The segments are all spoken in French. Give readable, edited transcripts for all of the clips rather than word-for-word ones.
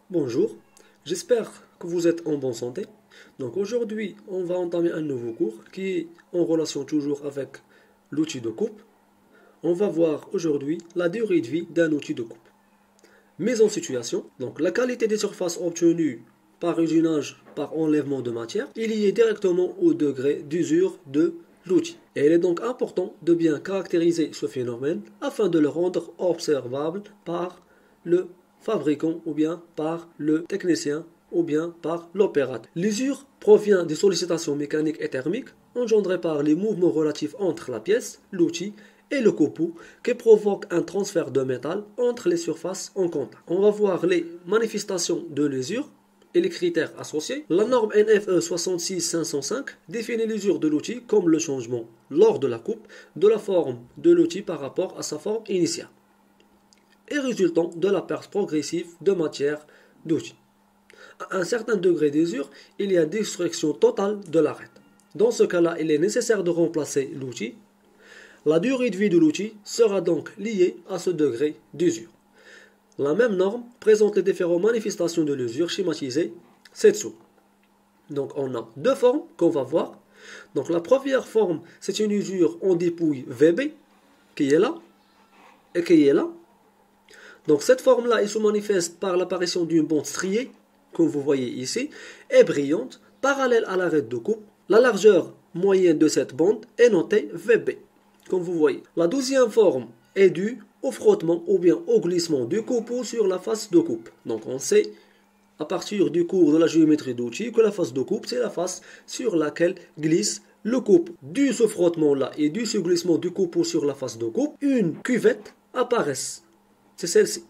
Bonjour, j'espère que vous êtes en bonne santé. Donc aujourd'hui, on va entamer un nouveau cours qui est en relation toujours avec l'outil de coupe. On va voir aujourd'hui la durée de vie d'un outil de coupe. Mise en situation, donc la qualité des surfaces obtenues par usinage, par enlèvement de matière, il y est directement au degré d'usure de l'outil. Et il est donc important de bien caractériser ce phénomène afin de le rendre observable par le fabricant ou bien par le technicien ou bien par l'opérateur. L'usure provient des sollicitations mécaniques et thermiques engendrées par les mouvements relatifs entre la pièce, l'outil et le copeau qui provoque un transfert de métal entre les surfaces en contact. On va voir les manifestations de l'usure et les critères associés. La norme NFE 66505 définit l'usure de l'outil comme le changement lors de la coupe de la forme de l'outil par rapport à sa forme initiale et résultant de la perte progressive de matière d'outil. À un certain degré d'usure, il y a destruction totale de l'arête. Dans ce cas-là, il est nécessaire de remplacer l'outil. La durée de vie de l'outil sera donc liée à ce degré d'usure. La même norme présente les différentes manifestations de l'usure schématisées ci-dessous. Donc on a deux formes qu'on va voir. Donc la première forme, c'est une usure en dépouille VB qui est là et qui est là. Donc cette forme-là, elle se manifeste par l'apparition d'une bande striée, comme vous voyez ici, et brillante, parallèle à l'arête de coupe. La largeur moyenne de cette bande est notée VB, comme vous voyez. La deuxième forme est due au frottement ou bien au glissement du copeau sur la face de coupe. Donc on sait, à partir du cours de la géométrie d'outil, que la face de coupe, c'est la face sur laquelle glisse le copeau. Dû ce frottement-là et dû ce glissement du copeau sur la face de coupe, une cuvette apparaît. C'est celle-ci.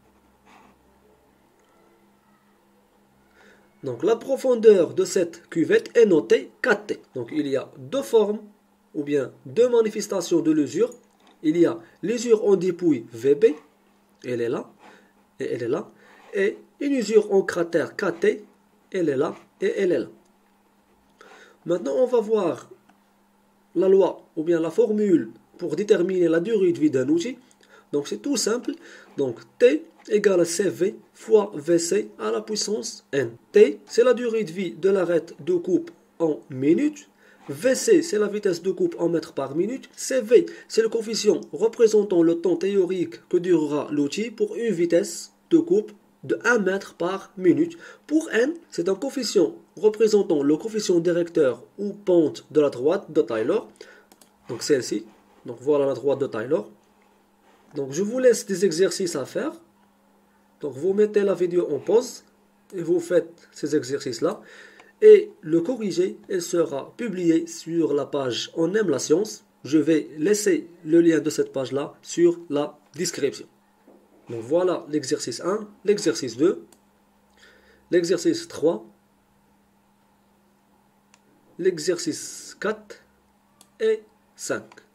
Donc la profondeur de cette cuvette est notée 4T. Donc il y a deux formes ou bien deux manifestations de l'usure. Il y a l'usure en dépouille VB, elle est là, et elle est là. Et une usure en cratère KT, elle est là, et elle est là. Maintenant on va voir la loi ou bien la formule pour déterminer la durée de vie d'un outil. Donc c'est tout simple. Donc T égale CV fois VC à la puissance N. T, c'est la durée de vie de l'arête de coupe en minutes. VC, c'est la vitesse de coupe en mètres par minute. CV, c'est le coefficient représentant le temps théorique que durera l'outil pour une vitesse de coupe de 1 mètre par minute. Pour N, c'est un coefficient représentant le coefficient directeur ou pente de la droite de Taylor. Donc celle-ci. Donc voilà la droite de Taylor. Donc je vous laisse des exercices à faire. Donc vous mettez la vidéo en pause et vous faites ces exercices-là. Et le corrigé, il sera publié sur la page On aime la science. Je vais laisser le lien de cette page-là sur la description. Donc voilà l'exercice 1, l'exercice 2, l'exercice 3, l'exercice 4 et 5.